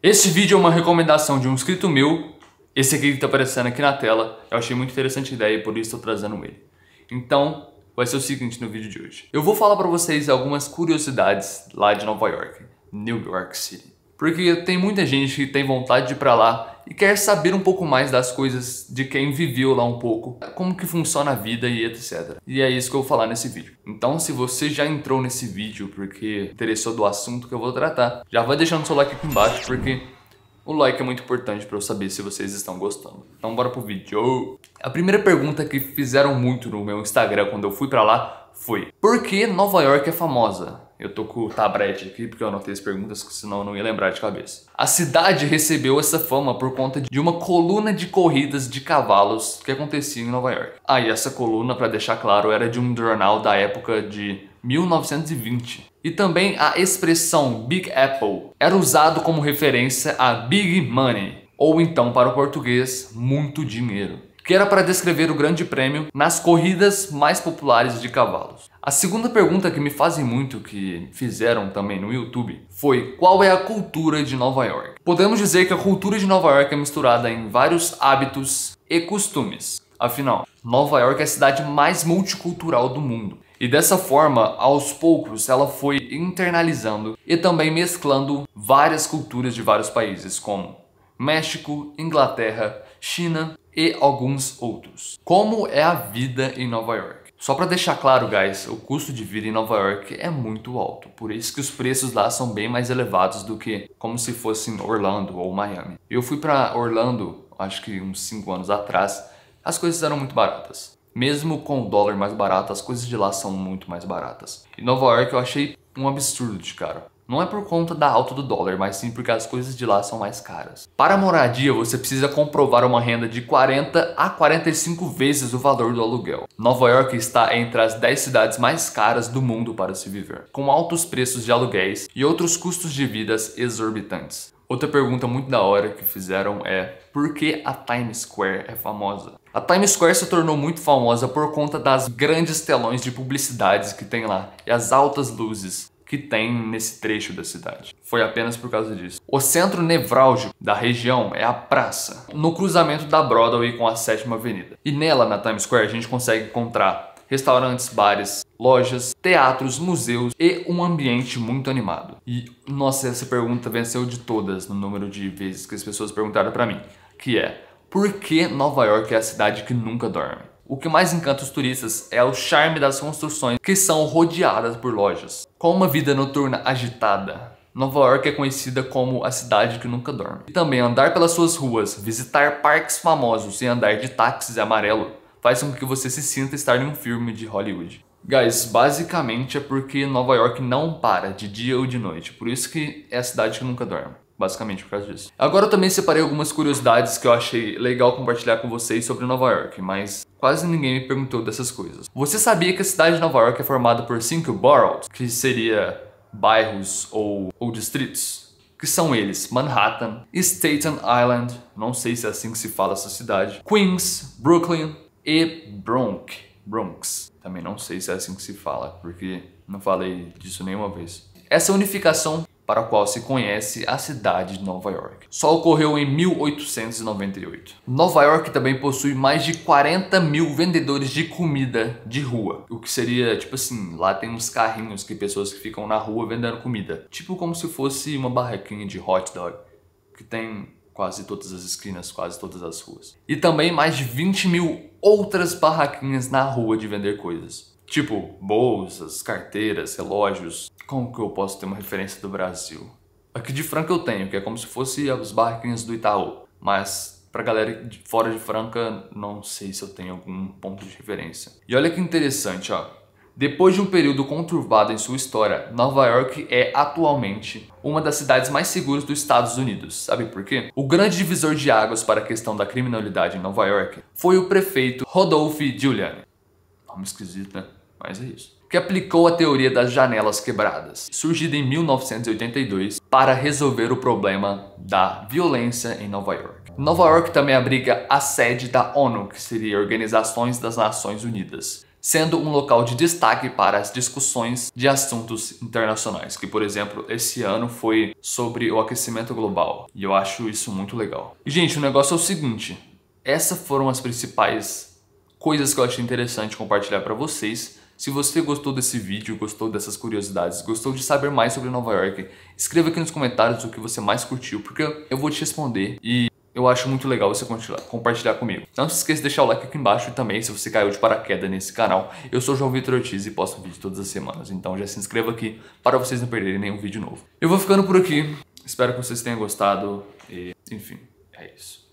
Esse vídeo é uma recomendação de um inscrito meu. Esse aqui que tá aparecendo aqui na tela. Eu achei muito interessante a ideia e por isso estou trazendo ele. Então, vai ser o seguinte no vídeo de hoje. Eu vou falar pra vocês algumas curiosidades lá de Nova York, New York City. Porque tem muita gente que tem vontade de ir pra lá e quer saber um pouco mais das coisas de quem viveu lá um pouco, como que funciona a vida e etc. E é isso que eu vou falar nesse vídeo. Então, se você já entrou nesse vídeo porque interessou do assunto que eu vou tratar, já vai deixando seu like aqui embaixo, porque o like é muito importante para eu saber se vocês estão gostando. Então bora pro vídeo. A primeira pergunta que fizeram muito no meu Instagram quando eu fui pra lá foi: por que Nova York é famosa? Eu tô com o tablet aqui porque eu anotei as perguntas, senão eu não ia lembrar de cabeça. A cidade recebeu essa fama por conta de uma coluna de corridas de cavalos que acontecia em Nova York. Ah, e essa coluna, pra deixar claro, era de um jornal da época de 1920. E também a expressão Big Apple era usado como referência a Big Money, ou então para o português, muito dinheiro, que era para descrever o grande prêmio nas corridas mais populares de cavalos. A segunda pergunta que me fazem muito, que fizeram também no YouTube, foi: qual é a cultura de Nova York? Podemos dizer que a cultura de Nova York é misturada em vários hábitos e costumes. Afinal, Nova York é a cidade mais multicultural do mundo. E dessa forma, aos poucos, ela foi internalizando e também mesclando várias culturas de vários países, como México, Inglaterra, China e alguns outros. Como é a vida em Nova York? Só para deixar claro, guys, o custo de vida em Nova York é muito alto. Por isso que os preços lá são bem mais elevados do que como se fosse em Orlando ou Miami. Eu fui para Orlando, acho que uns 5 anos atrás, as coisas eram muito baratas. Mesmo com o dólar mais barato, as coisas de lá são muito mais baratas. Em Nova York eu achei um absurdo de caro. Não é por conta da alta do dólar, mas sim porque as coisas de lá são mais caras. Para a moradia, você precisa comprovar uma renda de 40 a 45 vezes o valor do aluguel. Nova York está entre as 10 cidades mais caras do mundo para se viver, com altos preços de aluguéis e outros custos de vida exorbitantes. Outra pergunta muito da hora que fizeram é: por que a Times Square é famosa? A Times Square se tornou muito famosa por conta das grandes telões de publicidades que tem lá e as altas luzes que tem nesse trecho da cidade. Foi apenas por causa disso. O centro nevrálgico da região é a praça, no cruzamento da Broadway com a 7ª Avenida. E nela, na Times Square, a gente consegue encontrar restaurantes, bares, lojas, teatros, museus e um ambiente muito animado. E, nossa, essa pergunta venceu de todas no número de vezes que as pessoas perguntaram pra mim, que é: por que Nova York é a cidade que nunca dorme? O que mais encanta os turistas é o charme das construções que são rodeadas por lojas. Com uma vida noturna agitada, Nova York é conhecida como a cidade que nunca dorme. E também andar pelas suas ruas, visitar parques famosos e andar de táxis amarelo faz com que você se sinta estar em um filme de Hollywood. Guys, basicamente é porque Nova York não para de dia ou de noite, por isso que é a cidade que nunca dorme. Basicamente por causa disso. Agora eu também separei algumas curiosidades que eu achei legal compartilhar com vocês sobre Nova York, mas quase ninguém me perguntou dessas coisas. Você sabia que a cidade de Nova York é formada por 5 boroughs, que seria bairros ou distritos? Que são eles: Manhattan, Staten Island, não sei se é assim que se fala essa cidade, Queens, Brooklyn e Bronx. Também não sei se é assim que se fala, porque não falei disso nenhuma vez. Essa unificação para a qual se conhece a cidade de Nova York só ocorreu em 1898. Nova York também possui mais de 40 mil vendedores de comida de rua. O que seria, tipo assim, lá tem uns carrinhos que pessoas que ficam na rua vendendo comida. Tipo como se fosse uma barraquinha de hot dog, que tem quase todas as esquinas, quase todas as ruas. E também mais de 20 mil outras barraquinhas na rua de vender coisas. Tipo bolsas, carteiras, relógios. Como que eu posso ter uma referência do Brasil? Aqui de Franca eu tenho, que é como se fosse as barraquinhas do Itaú. Mas pra galera de fora de Franca, não sei se eu tenho algum ponto de referência. E olha que interessante, ó. Depois de um período conturbado em sua história, Nova York é atualmente uma das cidades mais seguras dos Estados Unidos. Sabe por quê? O grande divisor de águas para a questão da criminalidade em Nova York foi o prefeito Rudolph Giuliani. Nome esquisito, né? Mas é isso. Que aplicou a teoria das janelas quebradas, surgida em 1982, para resolver o problema da violência em Nova York. Nova York também abriga a sede da ONU, que seria Organizações das Nações Unidas, sendo um local de destaque para as discussões de assuntos internacionais, que, por exemplo, esse ano foi sobre o aquecimento global, e eu acho isso muito legal. E, gente, o negócio é o seguinte, essas foram as principais coisas que eu achei interessante compartilhar para vocês. Se você gostou desse vídeo, gostou dessas curiosidades, gostou de saber mais sobre Nova York, escreva aqui nos comentários o que você mais curtiu, porque eu vou te responder e eu acho muito legal você compartilhar comigo. Não se esqueça de deixar o like aqui embaixo e também, se você caiu de paraquedas nesse canal, eu sou o João Vitor Ortiz e posto vídeo todas as semanas, então já se inscreva aqui para vocês não perderem nenhum vídeo novo. Eu vou ficando por aqui, espero que vocês tenham gostado e, enfim, é isso.